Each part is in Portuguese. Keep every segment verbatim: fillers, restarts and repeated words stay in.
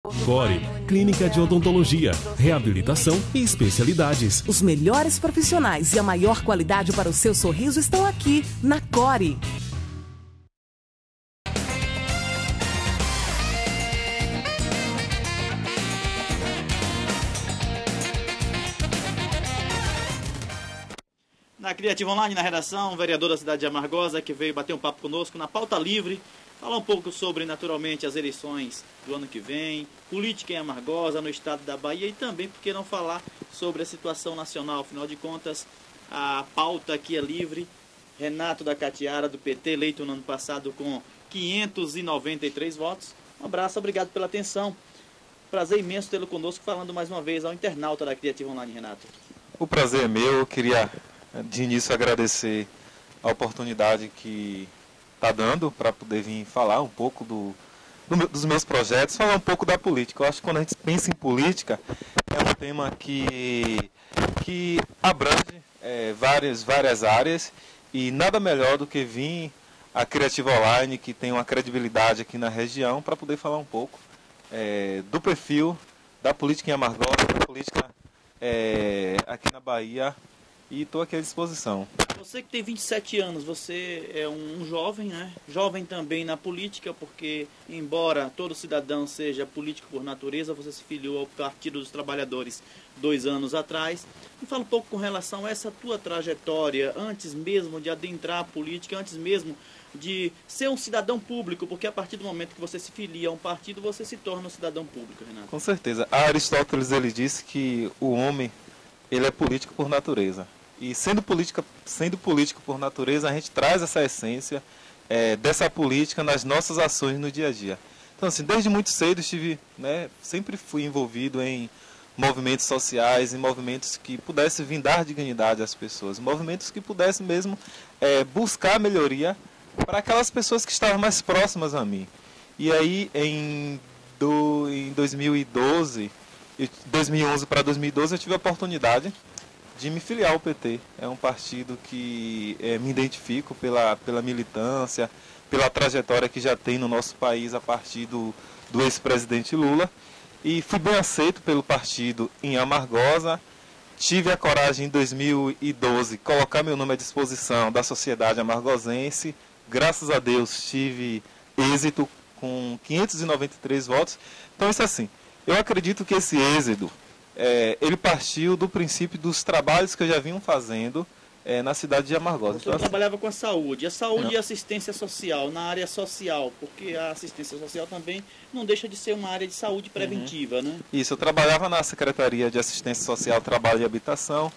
Core, clínica de odontologia, reabilitação e especialidades. Os melhores profissionais e a maior qualidade para o seu sorriso estão aqui, na Core. Na Criativa Online, na redação, o vereador da cidade de Amargosa, que veio bater um papo conosco na Pauta Livre, falar um pouco sobre, naturalmente, as eleições do ano que vem, política em Amargosa, no estado da Bahia, e também, por que não falar sobre a situação nacional. Afinal de contas, a pauta aqui é livre. Renato da Catiara, do P T, eleito no ano passado com quinhentos e noventa e três votos. Um abraço, obrigado pela atenção. Prazer imenso tê-lo conosco, falando mais uma vez ao internauta da Criativa Online, Renato. O prazer é meu. Eu queria, de início, agradecer a oportunidade que está dando para poder vir falar um pouco do, do, dos meus projetos, falar um pouco da política. Eu acho que quando a gente pensa em política, é um tema que, que abrange é, várias, várias áreas, e nada melhor do que vir a Criativa Online, que tem uma credibilidade aqui na região, para poder falar um pouco é, do perfil da política em Amargosa, da política é, aqui na Bahia, e estou aqui à disposição. Você que tem vinte e sete anos, você é um jovem, né? Jovem também na política, porque embora todo cidadão seja político por natureza, você se filiou ao Partido dos Trabalhadores dois anos atrás. Me fala um pouco com relação a essa tua trajetória, antes mesmo de adentrar a política, antes mesmo de ser um cidadão público, porque a partir do momento que você se filia a um partido, você se torna um cidadão público, Renato. Com certeza. A Aristóteles, ele disse que o homem, ele é político por natureza. E sendo, política, sendo político por natureza, a gente traz essa essência é, dessa política nas nossas ações no dia a dia. Então, assim, desde muito cedo estive, né, sempre fui envolvido em movimentos sociais, em movimentos que pudessem vir dar dignidade às pessoas, movimentos que pudessem mesmo é, buscar melhoria para aquelas pessoas que estavam mais próximas a mim. E aí, em, do, em dois mil e doze, dois mil e onze para dois mil e doze, eu tive a oportunidade de me filiar ao P T. É um partido que é, me identifico pela, pela militância, pela trajetória que já tem no nosso país a partir do, do ex-presidente Lula. E fui bem aceito pelo partido em Amargosa. Tive a coragem em dois mil e doze colocar meu nome à disposição da sociedade amargosense. Graças a Deus tive êxito com quinhentos e noventa e três votos. Então, isso assim, eu acredito que esse êxito É, ele partiu do princípio dos trabalhos que eu já vinham fazendo é, na cidade de Amargosa. Você então, trabalhava com a saúde, a saúde não. e assistência social, na área social, porque a assistência social também não deixa de ser uma área de saúde preventiva, uhum. né? Isso, eu trabalhava na Secretaria de Assistência Social, Trabalho e Habitação,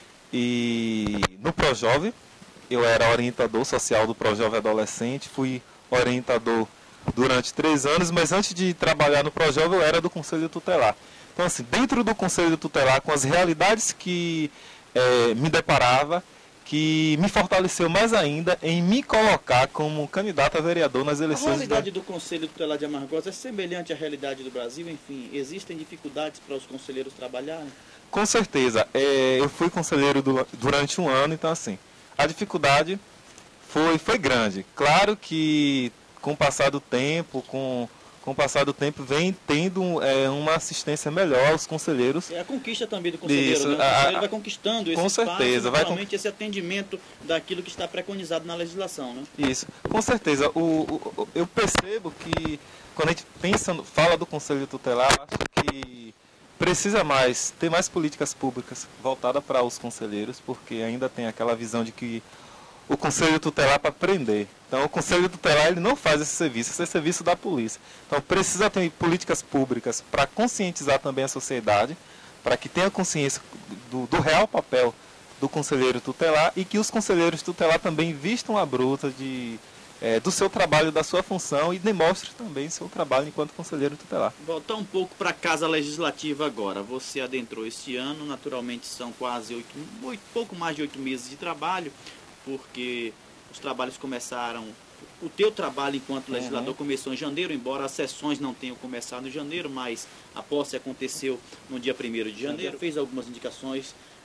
e no Projove, eu era orientador social do Projove Adolescente, fui orientador durante três anos, mas antes de trabalhar no Projove eu era do Conselho Tutelar. Então, assim, dentro do Conselho Tutelar, com as realidades que é, me deparava, que me fortaleceu mais ainda em me colocar como candidato a vereador nas eleições. A realidade da... do Conselho Tutelar de Amargosa é semelhante à realidade do Brasil? Enfim, existem dificuldades para os conselheiros trabalharem? Com certeza. É, eu fui conselheiro do, durante um ano, então, assim, a dificuldade foi, foi grande. Claro que, com o passar do tempo, com... Com o passar do tempo, vem tendo é, uma assistência melhor aos conselheiros. É a conquista também do conselheiro, Isso, né? O conselheiro a, vai conquistando esse com espaço, certeza, vai realmente esse atendimento daquilo que está preconizado na legislação, né? Isso, com certeza. O, o, eu percebo que, quando a gente pensa, fala do Conselho Tutelar, acho que precisa mais, ter mais políticas públicas voltadas para os conselheiros, porque ainda tem aquela visão de que o Conselho Tutelar para prender. Então, o Conselho Tutelar ele não faz esse serviço, esse é serviço da polícia. Então, precisa ter políticas públicas para conscientizar também a sociedade, para que tenha consciência do, do real papel do conselheiro tutelar e que os conselheiros tutelar também vistam a bruta de, é, do seu trabalho, da sua função e demonstrem também seu trabalho enquanto conselheiro tutelar. Voltar um pouco para a Casa Legislativa agora. Você adentrou este ano, naturalmente são quase oito, oito, pouco mais de oito meses de trabalho, porque os trabalhos começaram, o teu trabalho enquanto legislador uhum. começou em janeiro, embora as sessões não tenham começado em janeiro, mas a posse aconteceu no dia primeiro de janeiro. Fez algumas indicações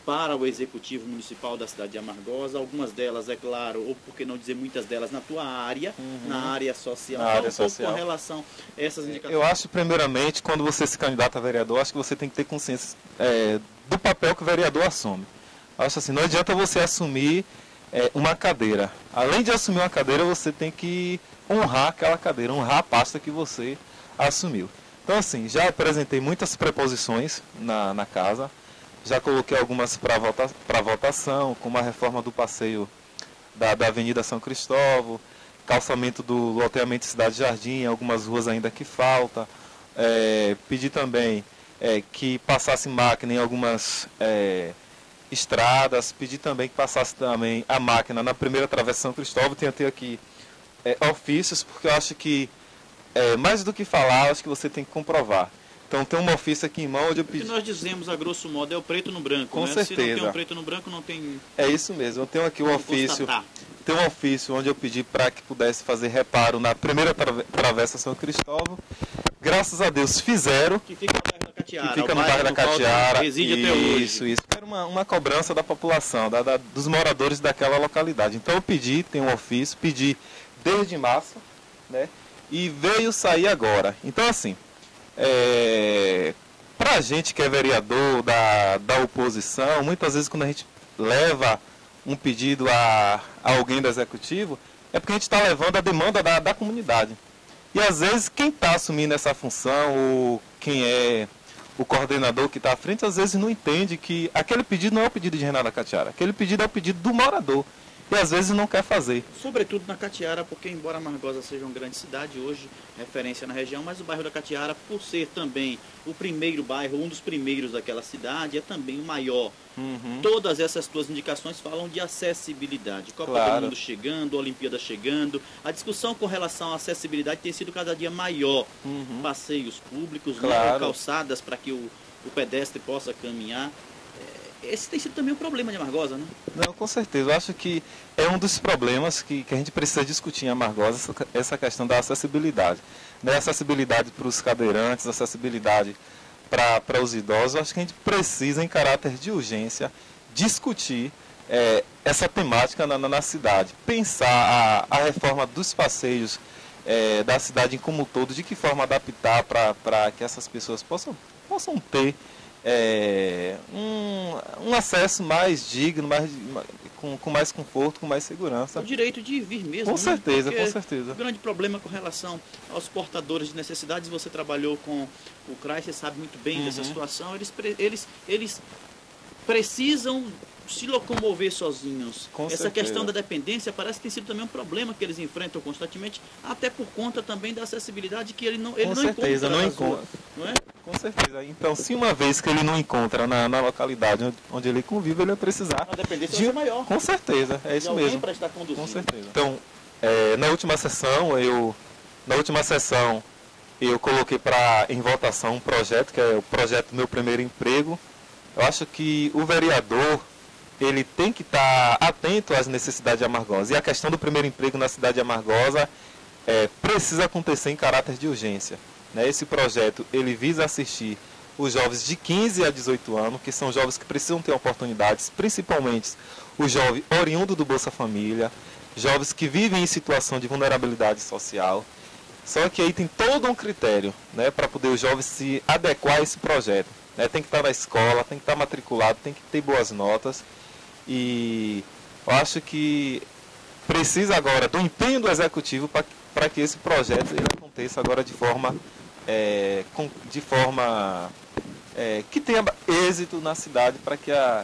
para o Executivo Municipal da cidade de Amargosa, algumas delas, é claro, ou por que não dizer muitas delas na tua área, uhum. na área social, na área um social. pouco com relação a essas indicações. Eu acho, primeiramente, quando você se candidata a vereador, acho que você tem que ter consciência é, do papel que o vereador assume. Acho assim, não adianta você assumir é, uma cadeira. Além de assumir uma cadeira, você tem que honrar aquela cadeira, honrar a pasta que você assumiu. Então, assim, já apresentei muitas preposições na, na casa, já coloquei algumas para vota, para votação, como a reforma do passeio da, da Avenida São Cristóvão, calçamento do loteamento Cidade Jardim, algumas ruas ainda que falta. É, pedi também é, que passasse máquina em algumas é, estradas, pedi também que passasse também a máquina na primeira travessa São Cristóvão. Tentei aqui é, ofícios, porque eu acho que, é, mais do que falar, acho que você tem que comprovar. Então tem um ofício aqui em mão onde eu pedi... O que nós dizemos, a grosso modo, é o preto no branco, Com né? certeza. Se não tem um preto no branco, não tem... É isso mesmo, eu tenho aqui um ofício, tem um ofício onde eu pedi para que pudesse fazer reparo na primeira trave- travessa São Cristóvão. Graças a Deus fizeram. Que fica no bairro da Catiara. Que fica no bairro da Catiara. Reside até hoje. Isso, isso. Era uma, uma cobrança da população, da, da, dos moradores daquela localidade. Então eu pedi, tem um ofício, pedi desde março, né? E veio sair agora. Então assim... É, para a gente que é vereador da, da oposição, muitas vezes quando a gente leva um pedido a, a alguém do executivo, é porque a gente está levando a demanda da, da comunidade. E às vezes quem está assumindo essa função, ou quem é o coordenador que está à frente, às vezes não entende que aquele pedido não é o pedido de Renata Catiara, aquele pedido é o pedido do morador. E às vezes não quer fazer. Sobretudo na Catiara, porque embora Amargosa seja uma grande cidade, hoje referência na região, mas o bairro da Catiara, por ser também o primeiro bairro, um dos primeiros daquela cidade, é também o maior. Uhum. Todas essas tuas indicações falam de acessibilidade. Copa Claro. do Mundo chegando, Olimpíada chegando. A discussão com relação à acessibilidade tem sido cada dia maior. Uhum. Passeios públicos, Claro. né, calçadas para que o, o pedestre possa caminhar. Esse tem sido também um problema de Amargosa, né? Não, com certeza. Eu acho que é um dos problemas que, que a gente precisa discutir em Amargosa, essa, essa questão da acessibilidade. Né? Acessibilidade para os cadeirantes, acessibilidade para os idosos. Eu acho que a gente precisa, em caráter de urgência, discutir é, essa temática na, na cidade. Pensar a, a reforma dos passeios é, da cidade como um todo, de que forma adaptar para que essas pessoas possam, possam ter É, um, um acesso mais digno, mais, com, com mais conforto, com mais segurança. O direito de vir mesmo. Com né? certeza, Porque com certeza. O grande problema com relação aos portadores de necessidades, você trabalhou com o C R A I, você sabe muito bem uhum. dessa situação, eles, eles, eles precisam se locomover sozinhos. Com Essa certeza. questão da dependência parece que tem sido também um problema que eles enfrentam constantemente, até por conta também da acessibilidade que ele não, ele com não certeza, encontra. Não encontra. Não é? Com certeza. Então, se uma vez que ele não encontra na, na localidade onde, onde ele convive, ele vai precisar... A dependência de... vai ser maior. Com certeza, é isso mesmo. Para estar conduzindo. Com certeza. Então, é, na última sessão, eu... Na última sessão, eu coloquei pra, em votação um projeto, que é o projeto Meu Primeiro Emprego. Eu acho que o vereador... ele tem que estar atento às necessidades de Amargosa. E a questão do primeiro emprego na cidade de Amargosa é, precisa acontecer em caráter de urgência. Né? Esse projeto ele visa assistir os jovens de quinze a dezoito anos, que são jovens que precisam ter oportunidades, principalmente o jovem oriundo do Bolsa Família, jovens que vivem em situação de vulnerabilidade social. Só que aí tem todo um critério, né, para poder os jovens se adequar a esse projeto. Né? Tem que estar na escola, tem que estar matriculado, tem que ter boas notas. E eu acho que precisa agora do empenho do executivo para que esse projeto ele aconteça agora de forma, é, com, de forma é, que tenha êxito na cidade, para que a,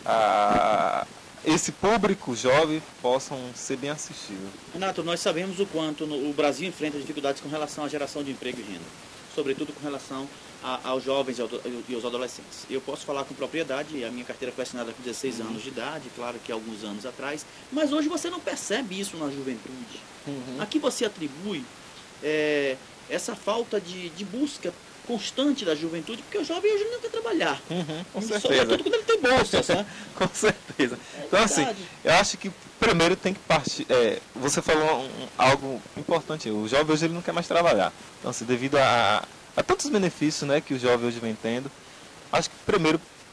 a, esse público jovem possam ser bem assistido. Renato, nós sabemos o quanto no, o Brasil enfrenta dificuldades com relação à geração de emprego e renda, sobretudo com relação a, aos jovens e aos adolescentes. Eu posso falar com propriedade, a minha carteira foi assinada com dezesseis uhum. anos de idade, claro que alguns anos atrás, mas hoje você não percebe isso na juventude. Uhum. Aqui você atribui é, essa falta de, de busca constante da juventude, porque o jovem hoje não quer trabalhar. Uhum, com certeza. Sobretudo quando ele tem bolsas, né? Com certeza. É então, assim, eu acho que primeiro tem que partir... É, você falou um, algo importante. O jovem hoje ele não quer mais trabalhar. Então, assim, devido a, a tantos benefícios, né, que o jovem hoje vem tendo, acho que primeiro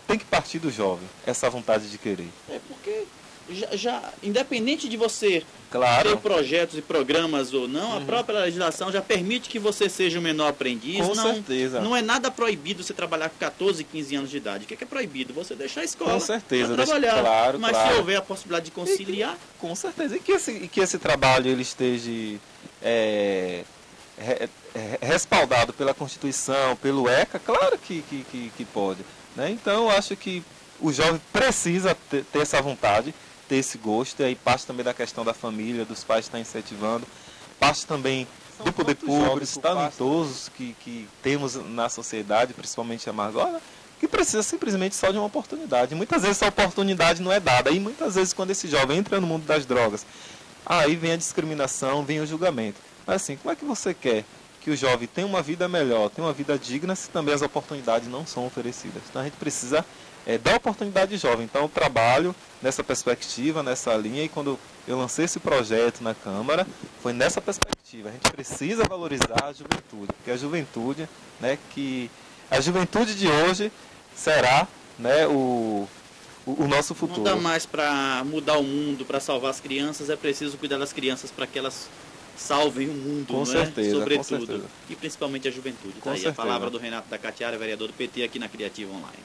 tem que partir do jovem, essa vontade de querer. É porque, já, já independente de você Claro. ter projetos e programas ou não, Uhum. a própria legislação já permite que você seja o menor aprendiz. Com não, certeza. Não é nada proibido você trabalhar com catorze, quinze anos de idade. O que é, que é proibido? Você deixar a escola Com certeza, pra trabalhar. deixa- claro, Mas claro. se houver a possibilidade de conciliar, Com certeza. E que esse, e que esse trabalho ele esteja é, re- é, respaldado pela Constituição, pelo ECA, claro que, que, que, que pode. Né? Então, eu acho que o jovem precisa ter, ter essa vontade, ter esse gosto, e aí parte também da questão da família, dos pais estar incentivando, parte também São do poder tantos público, jovens dos por parte- talentosos que, que temos na sociedade, principalmente a Amargosa, que precisa simplesmente só de uma oportunidade. Muitas vezes essa oportunidade não é dada, e muitas vezes quando esse jovem entra no mundo das drogas, aí vem a discriminação, vem o julgamento. Mas assim, como é que você quer que o jovem tenha uma vida melhor, tenha uma vida digna, se também as oportunidades não são oferecidas? Então a gente precisa é, dar oportunidade ao jovem. Então eu trabalho nessa perspectiva, nessa linha, e quando eu lancei esse projeto na Câmara, foi nessa perspectiva. A gente precisa valorizar a juventude, porque a juventude, né, que a juventude de hoje será, né, o, o, o nosso futuro. não dá mais para mudar o mundo, para salvar as crianças, é preciso cuidar das crianças para que elas salvem o mundo, Com não certeza, é? com Sobretudo. certeza. E principalmente a juventude. Com Tá aí a certeza. palavra do Renato da Catiara, vereador do P T aqui na Criativa Online.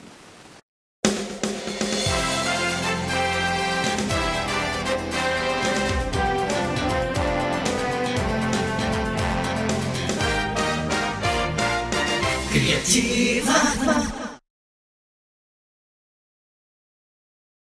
Criativa.